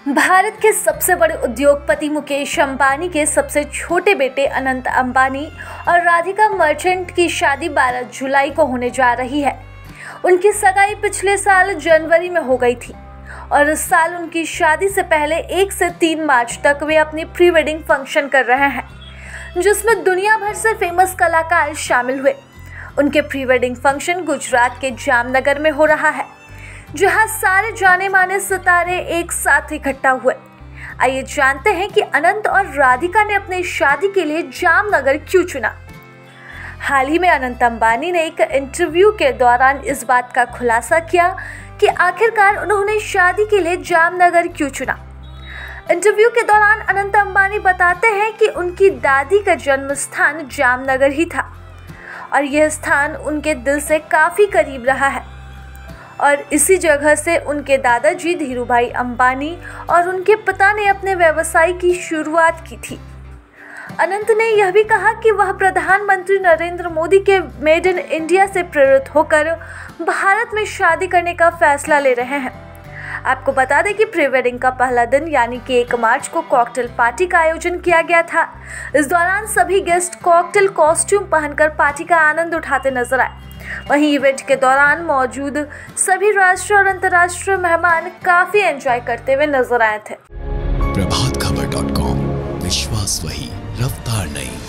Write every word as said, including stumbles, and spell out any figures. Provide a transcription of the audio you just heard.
भारत के सबसे बड़े उद्योगपति मुकेश अंबानी के सबसे छोटे बेटे अनंत अंबानी और राधिका मर्चेंट की शादी बारह जुलाई को होने जा रही है। उनकी सगाई पिछले साल जनवरी में हो गई थी और इस साल उनकी शादी से पहले एक से तीन मार्च तक वे अपनी प्री वेडिंग फंक्शन कर रहे हैं, जिसमें दुनिया भर से फेमस कलाकार शामिल हुए। उनके प्री वेडिंग फंक्शन गुजरात के जामनगर में हो रहा है, जहां सारे जाने माने सितारे एक साथ इकट्ठा हुए। आइए जानते हैं कि अनंत और राधिका ने अपनी शादी के लिए जामनगर क्यों चुना। हाल ही में अनंत अंबानी ने एक इंटरव्यू के दौरान इस बात का खुलासा किया कि आखिरकार उन्होंने शादी के लिए जामनगर क्यों चुना। इंटरव्यू के दौरान अनंत अंबानी बताते हैं कि उनकी दादी का जन्म स्थान जामनगर ही था और यह स्थान उनके दिल से काफ़ी करीब रहा है और इसी जगह से उनके दादाजी धीरूभाई अंबानी और उनके पिता ने अपने व्यवसाय की शुरुआत की थी। अनंत ने यह भी कहा कि वह प्रधानमंत्री नरेंद्र मोदी के मेड इन इंडिया से प्रेरित होकर भारत में शादी करने का फैसला ले रहे हैं। आपको बता दें कि प्री वेडिंग का पहला दिन यानी कि एक मार्च को कॉकटेल पार्टी का आयोजन किया गया था। इस दौरान सभी गेस्ट कॉकटेल कॉस्ट्यूम पहनकर पार्टी का आनंद उठाते नजर आए। वहीं इवेंट के दौरान मौजूद सभी राष्ट्रीय और अंतर्राष्ट्रीय मेहमान काफी एंजॉय करते हुए नजर आए थे। प्रभात खबर डॉट कॉम, विश्वास वही, रफ्तार नहीं।